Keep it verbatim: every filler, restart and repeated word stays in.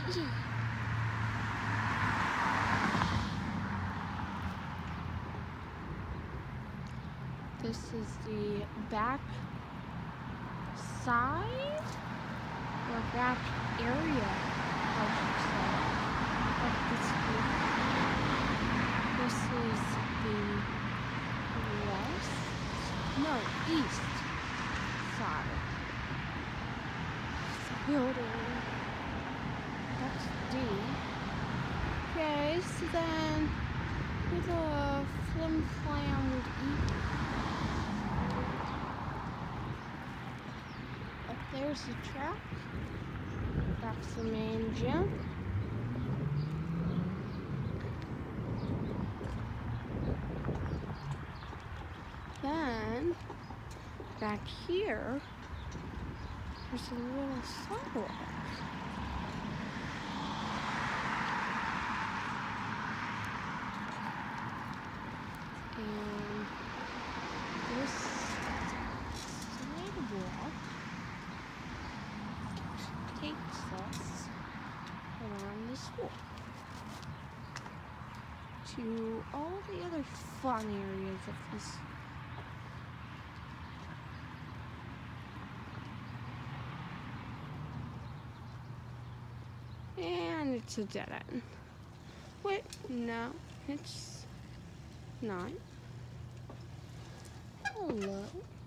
This is the back side or back area, I should say, of the school. This is the west, no, east side. It's the building. That's D. Okay, so then with a flim flam would eat. Up there's the track. That's the main gym. Then back here there's a little sidewalk. And this sidewalk takes us around the school to all the other fun areas of this. And it's a dead end. Wait, no, it's not. Hello.